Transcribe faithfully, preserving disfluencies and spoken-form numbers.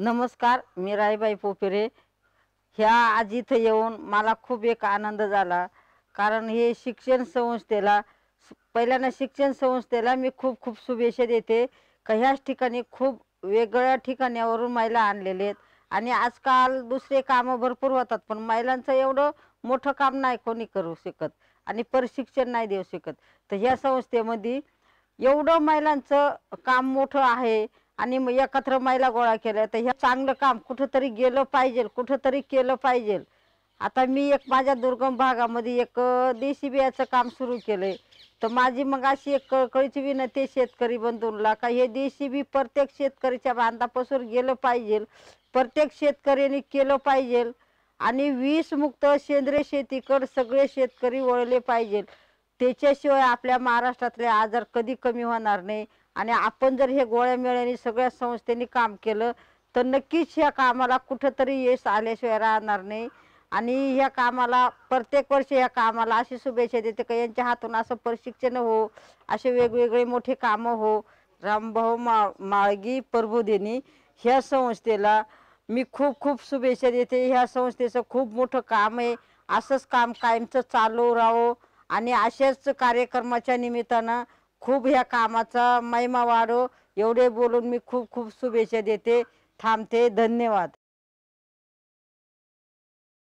नमस्कार, मी राईबाई पोपेरे. ह्या आज इथं येऊन मला खूप एक आनंद झाला, कारण हे शिक्षण संस्थेला पहिल्यांदा शिक्षण संस्थेला मी खूप खूप शुभेच्छा देते. का ह्याच ठिकाणी खूप वेगळ्या ठिकाणावरून महिला आणलेले आहेत आणि आजकाल दुसरे कामं भरपूर होतात, पण महिलांचं एवढं मोठं काम नाही कोणी करू शकत आणि प्रशिक्षण नाही देऊ शकत. तर ह्या संस्थेमध्ये एवढं महिलांचं काम मोठं आहे आणि मग एकत्र महिला गोळा केल्या, तर हे चांगलं काम कुठंतरी गेलं पाहिजे, कुठंतरी केलं पाहिजे. आता मी एक माझ्या दुर्गम भागामध्ये एक देशी बियाचं काम सुरू केलंय. तर माझी मग अशी एक कळकळीची विनंती आहे शेतकरी बंधूंना, का हे देशी बी प्रत्येक शेतकऱ्याच्या बांधापासून गेलं पाहिजे, प्रत्येक शेतकऱ्याने केलं पाहिजे आणि विषमुक्त सेंद्रिय शेतीकडे सगळे शेतकरी वळले पाहिजे. त्याच्याशिवाय आपल्या महाराष्ट्रातले आजार कधी कमी होणार नाही. आणि आपण जर हे गोळ्या मेळ्याने सगळ्या संस्थेने काम केलं तर नक्कीच ह्या कामाला कुठंतरी यश आल्याशिवाय राहणार नाही. आणि ह्या कामाला प्रत्येक वर्षी ह्या कामाला अशी शुभेच्छा देते का यांच्या हातून असं प्रशिक्षण हो, असे वेगवेगळे मोठे कामं हो. रामभाऊ मा माळगी प्रबोधिनी ह्या संस्थेला मी खूप खूप शुभेच्छा देते. ह्या संस्थेचं खूप मोठं काम आहे, असंच काम कायमचं चालू राहो आणि अशाच कार्यक्रमाच्या निमित्तानं खूप ह्या कामाचा महिमा वाढो. एवढे बोलून मी खूप खूप शुभेच्छा देते. थांबते. धन्यवाद.